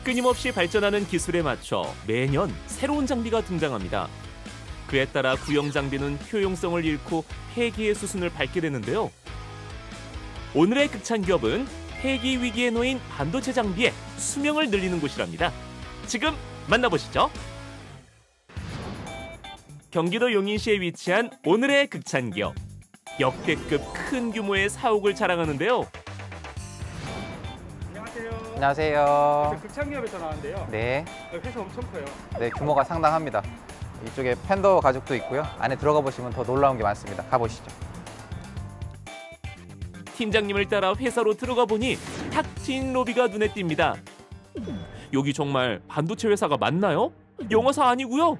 끊임없이 발전하는 기술에 맞춰 매년 새로운 장비가 등장합니다. 그에 따라 구형 장비는 효용성을 잃고 폐기의 수순을 밟게 되는데요. 오늘의 극찬기업은 폐기 위기에 놓인 반도체 장비의 수명을 늘리는 곳이랍니다. 지금 만나보시죠. 경기도 용인시에 위치한 오늘의 극찬기업. 역대급 큰 규모의 사옥을 자랑하는데요. 안녕하세요. 극찬기업에서 나왔는데요. 네. 회사 엄청 커요. 네, 규모가 상당합니다. 이쪽에 팬더 가죽도 있고요. 안에 들어가 보시면 더 놀라운 게 많습니다. 가보시죠. 팀장님을 따라 회사로 들어가 보니 탁 트인 로비가 눈에 띕니다. 여기 정말 반도체 회사가 맞나요? 영어사 아니고요.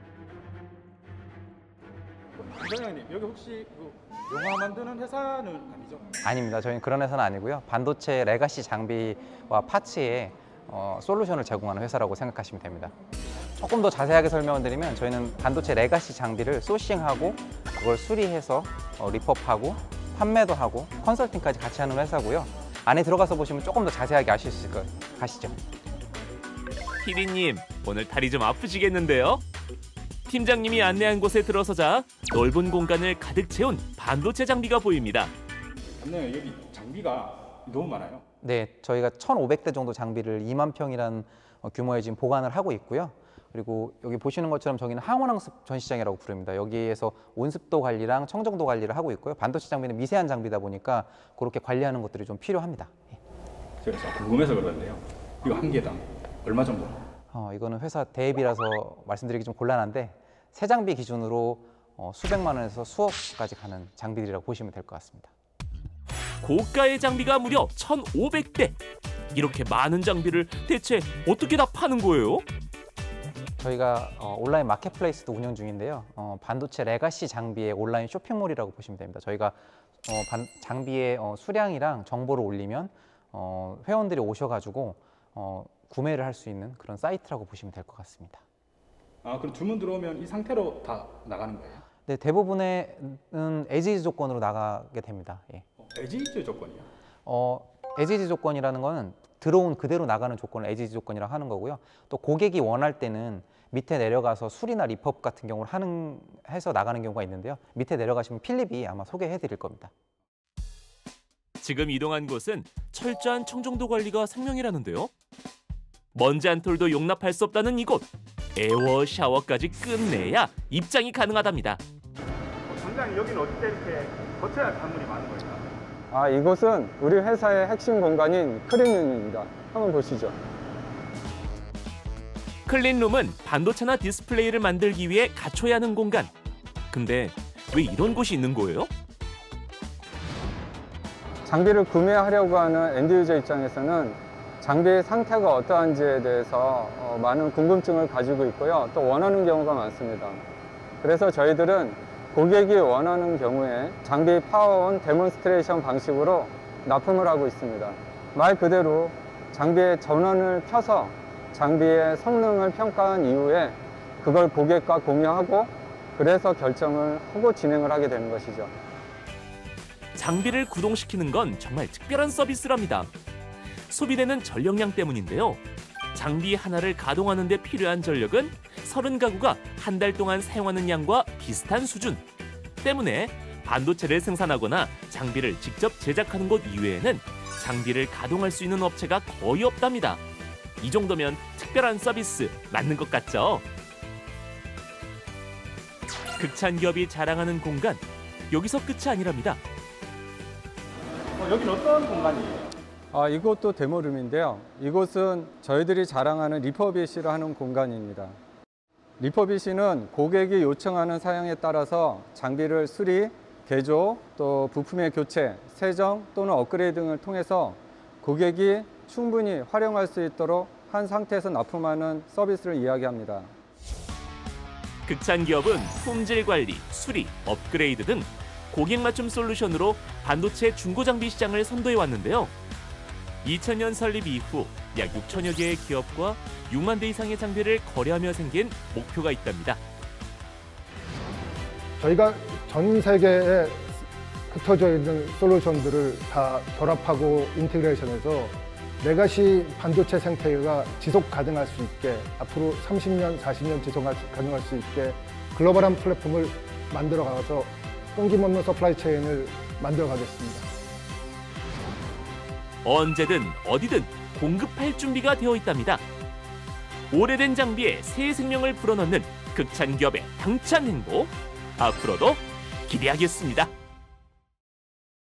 부장님, 여기 혹시 영화 만드는 회사는 아니죠? 아닙니다. 저희는 그런 회사는 아니고요. 반도체 레가시 장비와 파츠에 솔루션을 제공하는 회사라고 생각하시면 됩니다. 조금 더 자세하게 설명을 드리면 저희는 반도체 레가시 장비를 소싱하고 그걸 수리해서 리법하고 판매도 하고 컨설팅까지 같이 하는 회사고요. 안에 들어가서 보시면 조금 더 자세하게 아실 수 있을 거예요. 가시죠. PD님, 오늘 다리 좀 아프시겠는데요? 팀장님이 안내한 곳에 들어서자 넓은 공간을 가득 채운 반도체 장비가 보입니다. 맞네요. 여기 장비가 너무 많아요. 네, 저희가 1,500대 정도 장비를 2만 평이라는 규모에 지금 보관을 하고 있고요. 그리고 여기 보시는 것처럼 저기는 항온학습 전시장이라고 부릅니다. 여기에서 온습도 관리랑 청정도 관리를 하고 있고요. 반도체 장비는 미세한 장비다 보니까 그렇게 관리하는 것들이 좀 필요합니다. 제가 궁금해서 그러는데요. 이거 한 개당 얼마 정도? 이거는 회사 대비라서 말씀드리기 좀 곤란한데 새 장비 기준으로 수백만 원에서 수억까지 가는 장비들이라고 보시면 될 것 같습니다. 고가의 장비가 무려 1,500대! 이렇게 많은 장비를 대체 어떻게 다 파는 거예요? 저희가 온라인 마켓플레이스도 운영 중인데요. 반도체 레가시 장비의 온라인 쇼핑몰이라고 보시면 됩니다. 저희가 장비의 수량이랑 정보를 올리면 회원들이 오셔가지고 구매를 할 수 있는 그런 사이트라고 보시면 될 것 같습니다. 아, 그럼 주문 들어오면 이 상태로 다 나가는 거예요? 네, 대부분은 에지즈 조건으로 나가게 됩니다. 예. 에지즈 조건이요? 에지즈 조건이라는 거는 들어온 그대로 나가는 조건을 에지즈 조건이라고 하는 거고요. 또 고객이 원할 때는 밑에 내려가서 수리나 리법 같은 경우를 해서 나가는 경우가 있는데요. 밑에 내려가시면 필립이 아마 소개해 드릴 겁니다. 지금 이동한 곳은 철저한 청정도 관리가 생명이라는데요. 먼지 한 톨도 용납할 수 없다는 이곳. 에어 샤워까지 끝내야 입장이 가능하답니다. 장장님, 여기는 어떻게 이렇게 거쳐야 할 건물이 많은 거예요? 이곳은 우리 회사의 핵심 공간인 클린룸입니다. 한번 보시죠. 클린룸은 반도체나 디스플레이를 만들기 위해 갖춰야 하는 공간. 근데 왜 이런 곳이 있는 거예요? 장비를 구매하려고 하는 엔드유저 입장에서는 장비의 상태가 어떠한지에 대해서 많은 궁금증을 가지고 있고요. 또 원하는 경우가 많습니다. 그래서 저희들은 고객이 원하는 경우에 장비 파워온 데몬스트레이션 방식으로 납품을 하고 있습니다. 말 그대로 장비의 전원을 켜서 장비의 성능을 평가한 이후에 그걸 고객과 공유하고 그래서 결정을 하고 진행을 하게 되는 것이죠. 장비를 구동시키는 건 정말 특별한 서비스랍니다. 소비되는 전력량 때문인데요. 장비 하나를 가동하는 데 필요한 전력은 30가구가 한 달 동안 사용하는 양과 비슷한 수준. 때문에 반도체를 생산하거나 장비를 직접 제작하는 곳 이외에는 장비를 가동할 수 있는 업체가 거의 없답니다. 이 정도면 특별한 서비스 맞는 것 같죠? 극찬기업이 자랑하는 공간, 여기서 끝이 아니랍니다. 여기는 어떤 공간이에요? 이곳도 데모룸인데요. 이곳은 저희들이 자랑하는 리퍼비시를 하는 공간입니다. 리퍼비시는 고객이 요청하는 사양에 따라서 장비를 수리, 개조, 또 부품의 교체, 세정 또는 업그레이드 등을 통해서 고객이 충분히 활용할 수 있도록 한 상태에서 납품하는 서비스를 이야기합니다. 극찬기업은 품질 관리, 수리, 업그레이드 등 고객 맞춤 솔루션으로 반도체 중고장비 시장을 선도해 왔는데요. 2000년 설립 이후 약 6천여 개의 기업과 6만 대 이상의 장비를 거래하며 생긴 목표가 있답니다. 저희가 전 세계에 흩어져 있는 솔루션들을 다 결합하고 인테그레이션해서 레가시 반도체 생태계가 지속 가능할 수 있게 앞으로 30년, 40년 지속 가능할 수 있게 글로벌한 플랫폼을 만들어 가서 끊김없는 서플라이 체인을 만들어 가겠습니다. 언제든 어디든 공급할 준비가 되어 있답니다. 오래된 장비에 새 생명을 불어넣는 극찬 기업의 당찬 행보, 앞으로도 기대하겠습니다.